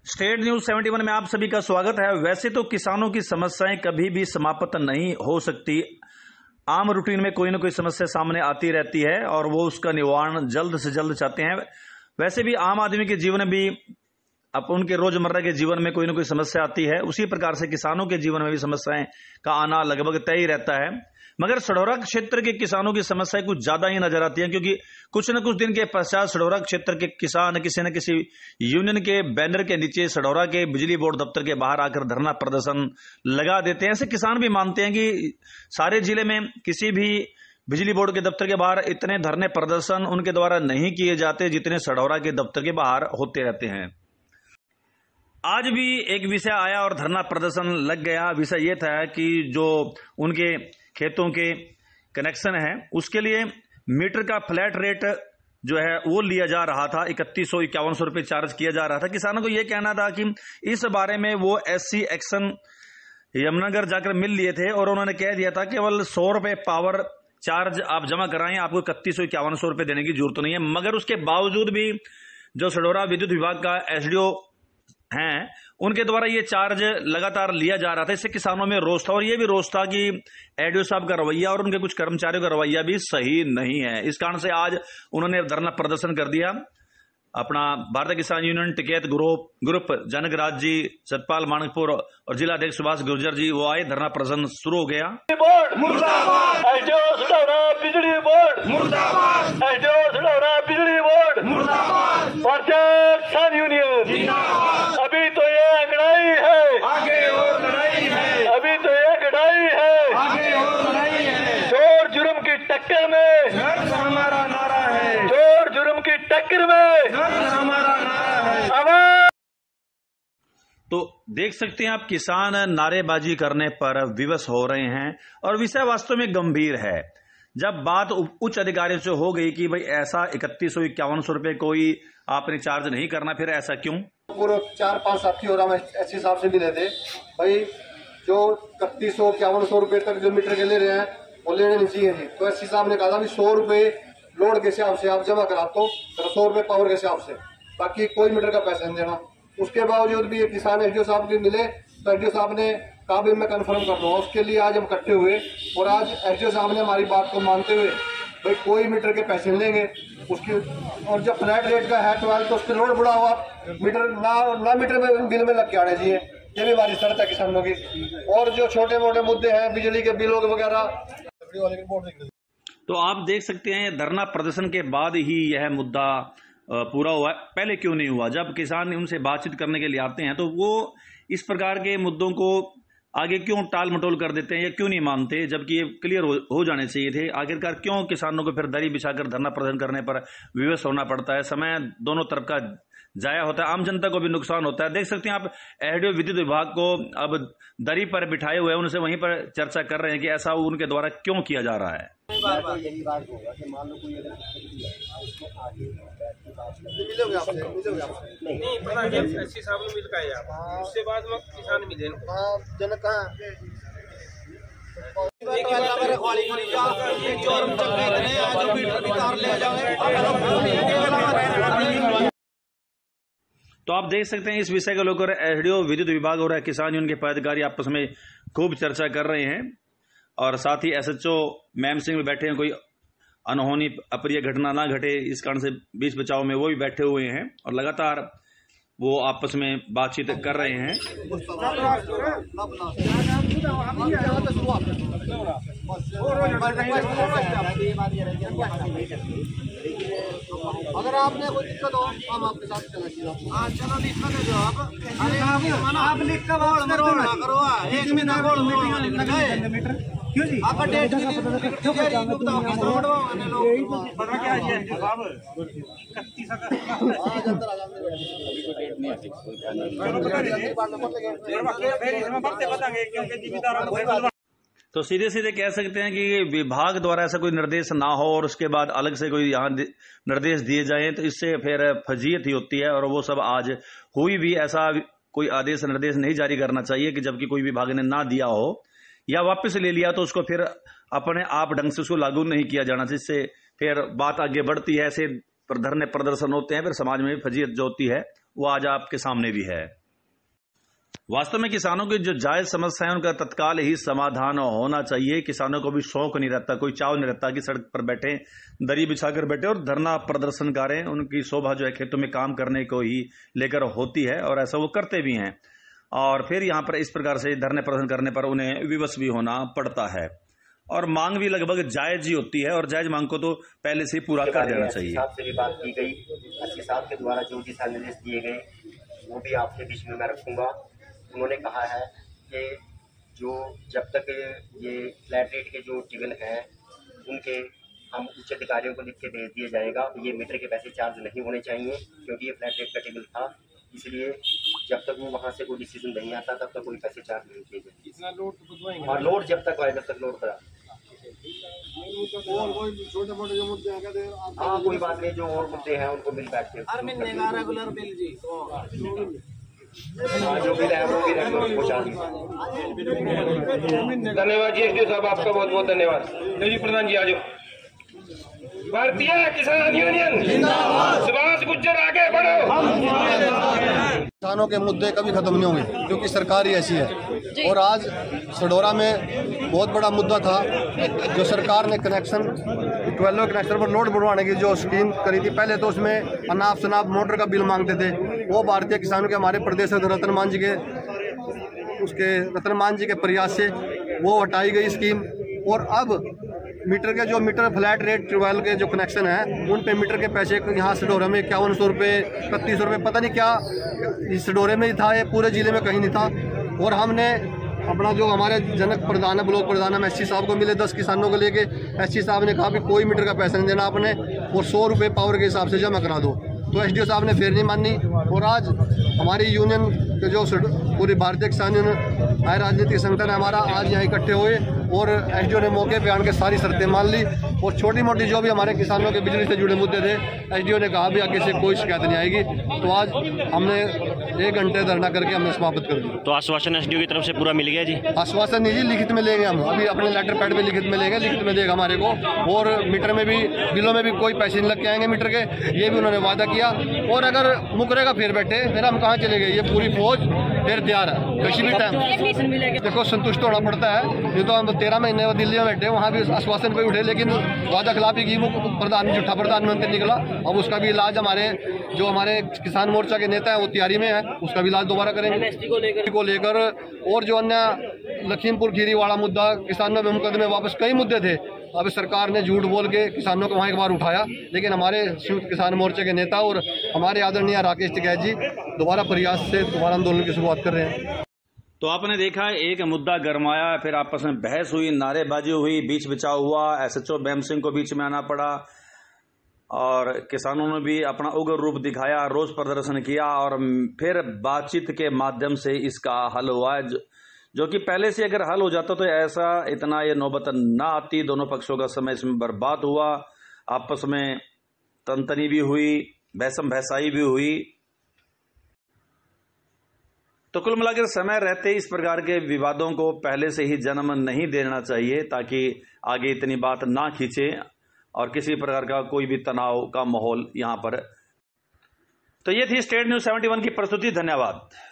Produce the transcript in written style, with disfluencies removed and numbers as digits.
State news 71 में आप सभी का स्वागत है। वैसे तो किसानों की समस्याएं कभी भी समाप्त नहीं हो सकती। आम रूटीन में कोई ना कोई समस्या सामने आती रहती है और वो उसका निवारण जल्द से जल्द चाहते हैं। वैसे भी आम आदमी के जीवन में भी उनके रोजमर्रा के जीवन में कोई ना कोई समस्या आती है। उसी प्रकार से किसानों के जीवन में भी समस्याएं का आना लगभग तय ही रहता है। मगर सढौरा क्षेत्र के किसानों की समस्याएं कुछ ज्यादा ही नजर आती हैं, क्योंकि कुछ न कुछ दिन के पश्चात सढौरा क्षेत्र के किसान किसी न किसी यूनियन के बैनर के नीचे सढौरा के बिजली बोर्ड दफ्तर के बाहर आकर धरना प्रदर्शन लगा देते हैं। ऐसे किसान भी मानते हैं कि सारे जिले में किसी भी बिजली बोर्ड के दफ्तर के बाहर इतने धरने प्रदर्शन उनके द्वारा नहीं किए जाते जितने सढौरा के दफ्तर के बाहर होते रहते हैं। आज भी एक विषय आया और धरना प्रदर्शन लग गया। विषय यह था कि जो उनके खेतों के कनेक्शन है उसके लिए मीटर का फ्लैट रेट जो है वो लिया जा रहा था। 3100-5100 रुपये चार्ज किया जा रहा था। किसानों को यह कहना था कि इस बारे में वो SC एक्शन यमुनानगर जाकर मिल लिए थे और उन्होंने कह दिया था केवल 100 रुपये पावर चार्ज आप जमा कराएं, आपको 3100-5100 रुपये देने की जरूरत नहीं है। मगर उसके बावजूद भी जो सढौरा विद्युत विभाग का SDO हैं उनके द्वारा ये चार्ज लगातार लिया जा रहा था। इससे किसानों में रोष था और ये भी रोष था कि एडीओ साहब का रवैया और उनके कुछ कर्मचारियों का रवैया भी सही नहीं है। इस कारण से आज उन्होंने धरना प्रदर्शन कर दिया। अपना भारतीय किसान यूनियन टिकैत ग्रुप जनकराज जी, सतपाल मानकपुर और जिला अध्यक्ष सुभाष गुर्जर जी वो आए। धरना प्रदर्शन शुरू हो गया। बोर्ड मुर्दाबाद, एसडीओ सढौरा बिजली बोर्ड मुर्दाबाद, एसडीओ सढौरा बिजली बोर्ड मुर्दाबाद, भारतीय किसान यूनियन जिंदाबाद। अभी तो ये लड़ाई है, आगे और लड़ाई है, अभी तो ये लड़ाई है, आगे और लड़ाई है। चोर जुर्म की टक्कर में हमारा नारा है, चोर जुर्म की टक्कर में हमारा नारा है। तो देख सकते हैं आप, किसान नारेबाजी करने पर विवश हो रहे हैं और विषय वास्तव में गंभीर है। जब बात उच्च अधिकारियों से हो गई कि भाई ऐसा 3100-5100 रुपये कोई आपने चार्ज नहीं करना, फिर ऐसा क्यों? पूरे 4-5 साथी और हम SC साहब से मिले थे। भाई जो 3100-5100 रुपये तक जो मीटर के ले रहे हैं वो लेने नहीं चाहिए थे। तो SC साहब ने कहा था भी 100 रुपये लोड के हिसाब से आप जमा करा तो 100 रुपये पावर के हिसाब से, बाकी कोई मीटर का पैसा नहीं देना। उसके बावजूद भी ये किसान SDO साहब के मिले तो SDO साहब ने कहा भी मैं कंफर्म कर दूंगा। उसके लिए आज हम इकट्ठे हुए और आज SDO साहब ने हमारी बात को मानते हुए भाई कोई मीटर के पैसे लेंगे उसकी, और जब फ्लैट रेट का है 12 तो उसके लोड बढ़ा हुआ मीटर ना मीटर में बिल में लग के आने चाहिए। ये भी हमारी शर्त है किसानों की। और जो छोटे मोटे मुद्दे हैं बिजली के बिलों वगैरह। तो आप देख सकते हैं धरना प्रदर्शन के बाद ही यह मुद्दा पूरा हुआ। पहले क्यों नहीं हुआ? जब किसान उनसे बातचीत करने के लिए आते हैं तो वो इस प्रकार के मुद्दों को आगे क्यों टाल मटोल कर देते हैं या क्यों नहीं मानते, जबकि ये क्लियर हो जाने चाहिए थे। आखिरकार क्यों किसानों को फिर दरी बिछाकर धरना प्रदर्शन करने पर विवश होना पड़ता है? समय दोनों तरफ का जाया होता है, आम जनता को भी नुकसान होता है। देख सकते हैं आप, SDO विद्युत विभाग को अब दरी पर बिठाए हुए उनसे वहीं पर चर्चा कर रहे हैं कि ऐसा उनके द्वारा क्यों किया जा रहा है। तो यही बात होगा कि मान लो कोई अगर उसको आगे मिलोगे आपसे नहीं पता नहीं SC साहब ने मिल का है आप, उसके बाद में किसान मिले। हाँ जनक कहाँ तो आप देख सकते हैं इस विषय को लेकर SDO विद्युत विभाग और किसान यूनियन के पदाधिकारी आपस में खूब चर्चा कर रहे हैं और साथ ही SHO मैम सिंह भी बैठे हैं, कोई अनहोनी अप्रिय घटना ना घटे इस कारण से बीच बचाव में वो भी बैठे हुए हैं और लगातार वो आपस में बातचीत कर रहे हैं। अगर आपने कोई दिक्कत हो हम आपके साथ चला चलो दिक्कत है जो आप लिख कर करो, एक में ना बोल मीटिंग लगाए क्यों जी? आपका डेट पता क्या है साहब 31 तो सीधे सीधे कह सकते हैं कि विभाग द्वारा ऐसा कोई निर्देश ना हो और उसके बाद अलग से कोई यहाँ निर्देश दिए जाए तो इससे फिर फजीयत ही होती है। और वो सब आज हुई भी, ऐसा कोई आदेश निर्देश नहीं जारी करना चाहिए कि जबकि कोई विभाग ने ना दिया हो या वापस ले लिया तो उसको फिर अपने आप ढंग से उसको लागू नहीं किया जाना, जिससे फिर बात आगे बढ़ती है। ऐसे धरने प्रदर्शन होते हैं, फिर समाज में फजीयत जो होती है वो आज आपके सामने भी है। वास्तव में किसानों की जो जायज समस्या है उनका तत्काल ही समाधान होना चाहिए। किसानों को भी शौक नहीं रहता, कोई चाव नहीं रहता कि सड़क पर बैठे, दरी बिछाकर बैठे और धरना प्रदर्शन करें। उनकी शोभा जो है खेतों में काम करने को ही लेकर होती है और ऐसा वो करते भी हैं। और फिर यहाँ पर इस प्रकार से धरने प्रदर्शन करने पर उन्हें विवश भी होना पड़ता है और मांग भी लगभग जायज ही होती है और जायज मांग को तो पहले से ही पूरा कर देना चाहिए। साहब से भी बात की गई, एसपी साहब के द्वारा जो दिशा निर्देश दिए गए वो भी आपके बीच में मैं रखूंगा। उन्होंने कहा है कि जो जब तक ये फ्लैट रेट के जो टेबल हैं उनके हम उच्च अधिकारियों को लिख के भेज दिया जाएगा। ये मीटर के पैसे चार्ज नहीं होने चाहिए क्योंकि ये फ्लैट रेट का टेबल था, इसलिए जब तक वो वहाँ से कोई डिसीजन नहीं आता तब तक कोई पैसे चार्ज नहीं किए जाएंगे। और लोड जब तक आए जब तक लोड करा। छोटे मोटे जो मुद्दे हैं हाँ कोई बात नहीं, जो और मुद्दे हैं उनको मिल बैठ के रेगुलर बिल जी जो बिल है वो भी रेगुलर पहुँचा दीजिए। धन्यवाद जी एसडीओ साहब, आपका बहुत बहुत धन्यवाद। जी प्रधान जी आजो। भारतीय किसान यूनियन जिंदाबाद। सुभाष गुज्जर आगे बढ़ो। किसानों के मुद्दे कभी खत्म नहीं होंगे क्योंकि सरकार ही ऐसी है। और आज सडोरा में बहुत बड़ा मुद्दा था जो सरकार ने कनेक्शन 12 कनेक्शन पर लोड बढ़वाने की जो स्कीम करी थी। पहले तो उसमें अनाप शनाप मोटर का बिल मांगते थे, वो भारतीय किसानों के हमारे प्रदेश रतन मान जी के प्रयास से वो हटाई गई स्कीम। और अब मीटर के जो मीटर फ्लैट रेट ट्यूबवेल के जो कनेक्शन है उन पे मीटर के पैसे यहाँ सडोरे में 5100 रुपये 3100 रुपये पता नहीं क्या सडोरे में ही था, ये पूरे ज़िले में कहीं नहीं था। और हमने अपना जो हमारे जनक प्रधान है ब्लॉक प्रधान हम एससी साहब को मिले 10 किसानों को लेके, एससी साहब ने कहा कि कोई मीटर का पैसा नहीं देना आपने और 100 रुपये पावर के हिसाब से जमा करा दो। तो एसडीओ साहब ने फिर नहीं मानी और आज हमारी यूनियन के जो पूरी भारतीय किसान यूनियन आय राजनीतिक संगठन है हमारा आज यहाँ इकट्ठे हुए और एसडीओ ने मौके पे आन के सारी शर्तें मान ली और छोटी मोटी जो भी हमारे किसानों के बिजली से जुड़े मुद्दे थे एसडीओ ने कहा भी आगे से कोई शिकायत नहीं आएगी। तो आज हमने 1 घंटे धरना करके हमने समाप्त कर दिया। तो आश्वासन एसडीओ की तरफ से पूरा मिल गया जी? आश्वासन नहीं जी, लिखित में लेंगे हम, अभी अपने लेटर पैड में लिखित में लेंगे, लिखित में देगा हमारे को। और मीटर में भी बिलों में भी कोई पैसे नहीं लग के आएंगे मीटर के, ये भी उन्होंने वादा किया। और अगर मुकरेगा फिर बैठे फिर हम कहाँ चले गए, ये पूरी फौज फिर तैयार है किसी भी टाइम। देखो संतुष्ट होना पड़ता है, ये तो हम 13 महीने दिल्ली में बैठे वहाँ भी आश्वासन पे उठे लेकिन वादा खिलाफी की, वो झूठा प्रधानमंत्री निकला। अब उसका भी इलाज हमारे जो हमारे किसान मोर्चा के नेता है वो तैयारी में है, उसका भी इलाज दोबारा करेंगे को लेकर। और जो अन्य लखीमपुर खीरी वाला मुद्दा, किसानों में मुकदमे वापस कई मुद्दे थे, अब सरकार ने झूठ बोल के किसानों को वहाँ एक बार उठाया। लेकिन हमारे संयुक्त किसान मोर्चे के नेता और हमारे आदरणीय राकेश टिकैत जी दोबारा प्रयास से दोबारा आंदोलन की शुरुआत कर रहे हैं। तो आपने देखा एक मुद्दा गरमाया, फिर आपस में बहस हुई, नारेबाजी हुई, बीच बचाव हुआ, एसएचओ बैम सिंह को बीच में आना पड़ा और किसानों ने भी अपना उग्र रूप दिखाया, रोष प्रदर्शन किया और फिर बातचीत के माध्यम से इसका हल हुआ, जो कि पहले से अगर हल हो जाता तो ऐसा इतना ये नौबत ना आती। दोनों पक्षों का समय इसमें बर्बाद हुआ, आपस में तनतनी भी हुई, बहसम बहसाई भी हुई। तो कुल मिलाकर समय रहते इस प्रकार के विवादों को पहले से ही जन्म नहीं देना चाहिए ताकि आगे इतनी बात ना खींचे और किसी प्रकार का कोई भी तनाव का माहौल यहां पर। तो ये थी स्टेट न्यूज़ 71 की प्रस्तुति। धन्यवाद।